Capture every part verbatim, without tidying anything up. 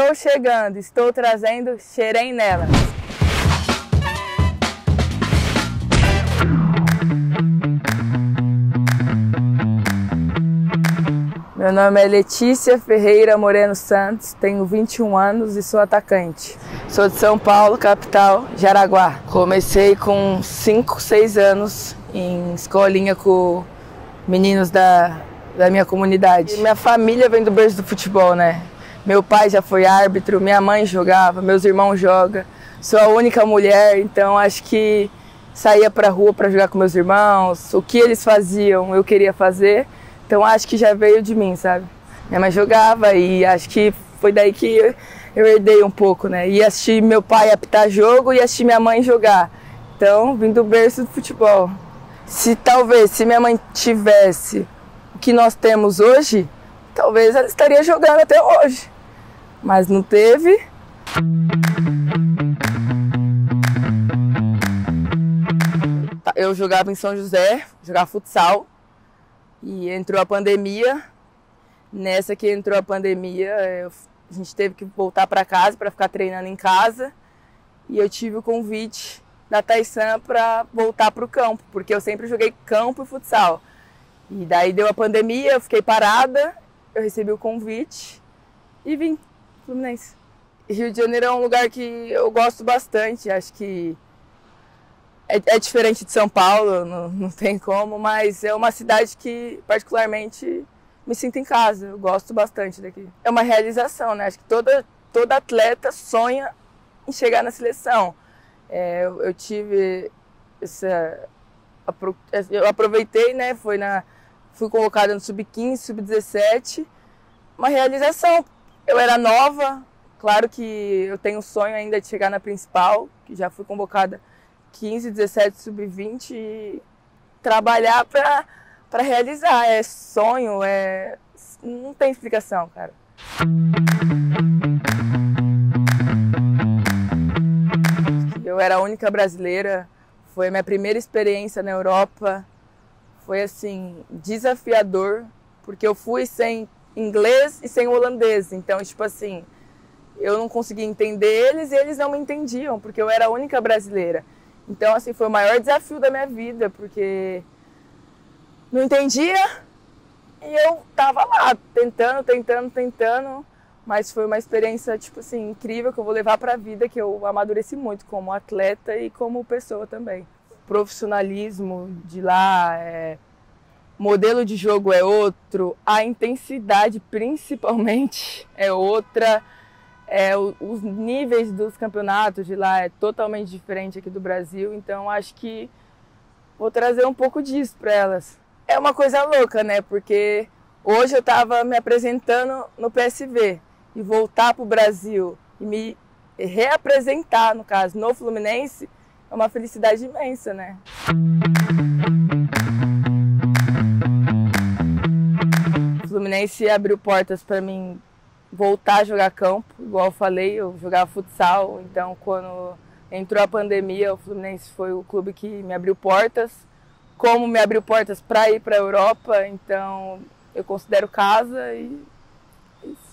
Estou chegando, estou trazendo Xerém nela. Meu nome é Letícia Ferreira Moreno Santos, tenho vinte e um anos e sou atacante. Sou de São Paulo, capital, Jaraguá. Comecei com cinco, seis anos em escolinha com meninos da, da minha comunidade. E minha família vem do berço do futebol, né? Meu pai já foi árbitro, minha mãe jogava, meus irmãos jogam. Sou a única mulher, então acho que saía pra rua pra jogar com meus irmãos. O que eles faziam, eu queria fazer. Então acho que já veio de mim, sabe? Minha mãe jogava e acho que foi daí que eu, eu herdei um pouco, né? Ia assistir meu pai apitar jogo e assistir minha mãe jogar. Então, vim do berço do futebol. Se talvez, se minha mãe tivesse o que nós temos hoje, talvez ela estaria jogando até hoje. Mas não teve. Eu jogava em São José, jogava futsal. E entrou a pandemia. Nessa que entrou a pandemia, eu, a gente teve que voltar para casa para ficar treinando em casa. E eu tive o convite da Taisan para voltar para o campo, porque eu sempre joguei campo e futsal. E daí deu a pandemia, eu fiquei parada, eu recebi o convite e vim Fluminense. Rio de Janeiro é um lugar que eu gosto bastante, acho que É, é diferente de São Paulo, não, não tem como, mas é uma cidade que particularmente me sinto em casa, eu gosto bastante daqui. É uma realização, né? Acho que toda, toda atleta sonha em chegar na seleção. É, eu, eu tive essa... Eu aproveitei, né? Foi na, fui convocada no sub quinze, sub dezessete, uma realização. Eu era nova, claro que eu tenho o sonho ainda de chegar na principal, que já fui convocada quinze, dezessete, sub vinte e trabalhar para para realizar. É sonho, é... não tem explicação, cara. Eu era a única brasileira, foi a minha primeira experiência na Europa. Foi assim, desafiador, porque eu fui sem inglês e sem holandês. Então, tipo assim, eu não conseguia entender eles e eles não me entendiam, porque eu era a única brasileira. Então, assim, foi o maior desafio da minha vida, porque não entendia e eu tava lá, tentando, tentando, tentando, mas foi uma experiência, tipo assim, incrível, que eu vou levar pra vida, que eu amadureci muito como atleta e como pessoa também. O profissionalismo de lá, é... modelo de jogo é outro, a intensidade, principalmente, é outra. É, os níveis dos campeonatos de lá é totalmente diferente aqui do Brasil, então acho que vou trazer um pouco disso para elas. É uma coisa louca, né? Porque hoje eu estava me apresentando no P S V e voltar para o Brasil e me reapresentar, no caso, no Fluminense, é uma felicidade imensa, né? O Fluminense abriu portas para mim voltar a jogar campo, igual eu falei, eu jogava futsal, então quando entrou a pandemia, o Fluminense foi o clube que me abriu portas, como me abriu portas para ir para a Europa, então eu considero casa e é isso.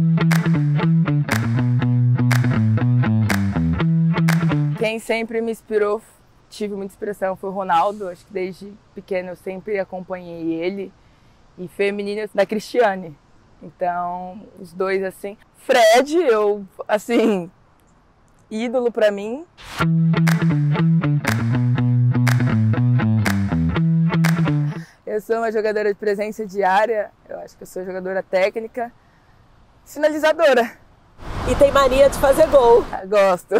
Quem sempre me inspirou, tive muita inspiração, foi o Ronaldo, acho que desde pequeno eu sempre acompanhei ele, e feminina da Cristiane. Então, os dois, assim... Fred, eu, assim, ídolo pra mim. Eu sou uma jogadora de presença diária, eu acho que eu sou jogadora técnica, finalizadora. E tem mania de fazer gol. Gosto.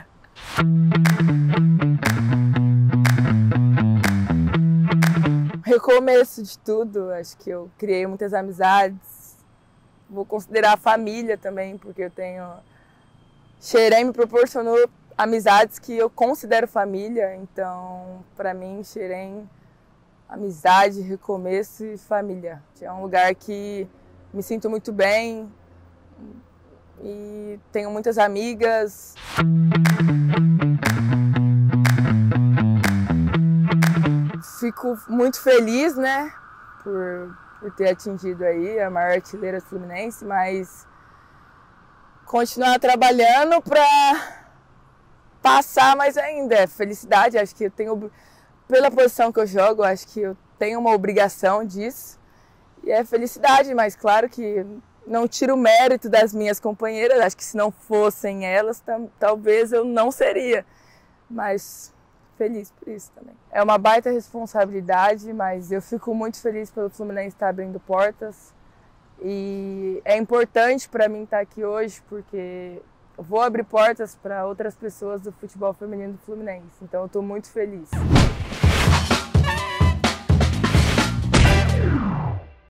Recomeço de tudo, acho que eu criei muitas amizades. Vou considerar a família também, porque eu tenho... Xerém me proporcionou amizades que eu considero família, então, para mim, Xerém, amizade, recomeço e família. É um lugar que me sinto muito bem e tenho muitas amigas. Fico muito feliz, né, por... por ter atingido aí a maior artilheira do Fluminense, mas continuar trabalhando para passar mais ainda. É felicidade, acho que eu tenho, pela posição que eu jogo, acho que eu tenho uma obrigação disso. E é felicidade, mas claro que não tiro o mérito das minhas companheiras. Acho que se não fossem elas, tam, talvez eu não seria. Mas feliz por isso também. É uma baita responsabilidade, mas eu fico muito feliz pelo Fluminense estar abrindo portas. E é importante para mim estar aqui hoje, porque eu vou abrir portas para outras pessoas do futebol feminino do Fluminense. Então eu estou muito feliz.